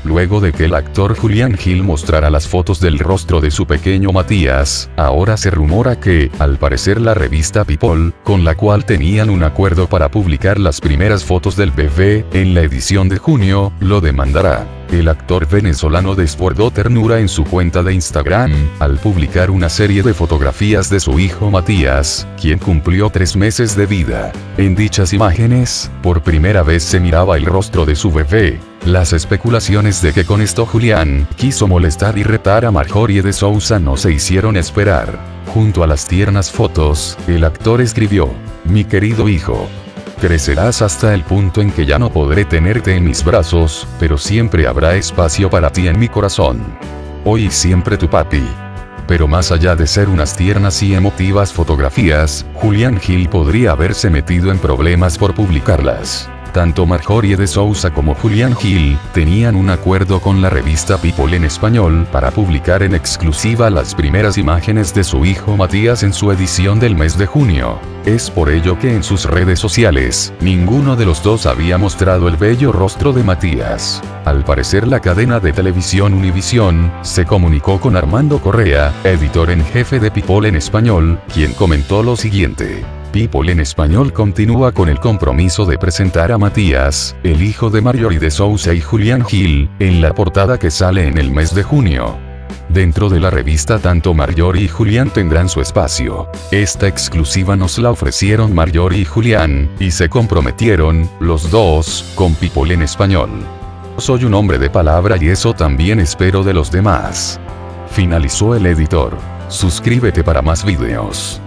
luego de que el actor Julián Gil mostrara las fotos del rostro de su pequeño Matías, ahora se rumora que, al parecer la revista People, con la cual tenían un acuerdo para publicar las primeras fotos del bebé, en la edición de junio, lo demandará. El actor venezolano desbordó ternura en su cuenta de Instagram, al publicar una serie de fotografías de su hijo Matías, quien cumplió 3 meses de vida. En dichas imágenes, por primera vez se miraba el rostro de su bebé. Las especulaciones de que con esto Julián quiso molestar y retar a Marjorie de Sousa no se hicieron esperar. Junto a las tiernas fotos, el actor escribió: "Mi querido hijo, crecerás hasta el punto en que ya no podré tenerte en mis brazos, pero siempre habrá espacio para ti en mi corazón. Hoy y siempre tu papi". Pero más allá de ser unas tiernas y emotivas fotografías, Julián Gil podría haberse metido en problemas por publicarlas. Tanto Marjorie de Sousa como Julián Gil tenían un acuerdo con la revista People en español para publicar en exclusiva las primeras imágenes de su hijo Matías en su edición del mes de junio. Es por ello que en sus redes sociales, ninguno de los dos había mostrado el bello rostro de Matías. Al parecer la cadena de televisión Univisión se comunicó con Armando Correa, editor en jefe de People en español, quien comentó lo siguiente: People en español continúa con el compromiso de presentar a Matías, el hijo de Marjorie de Sousa y Julián Gil, en la portada que sale en el mes de junio. Dentro de la revista tanto Marjorie y Julián tendrán su espacio. Esta exclusiva nos la ofrecieron Marjorie y Julián, y se comprometieron, los dos, con People en español. Soy un hombre de palabra y eso también espero de los demás. Finalizó el editor. Suscríbete para más videos.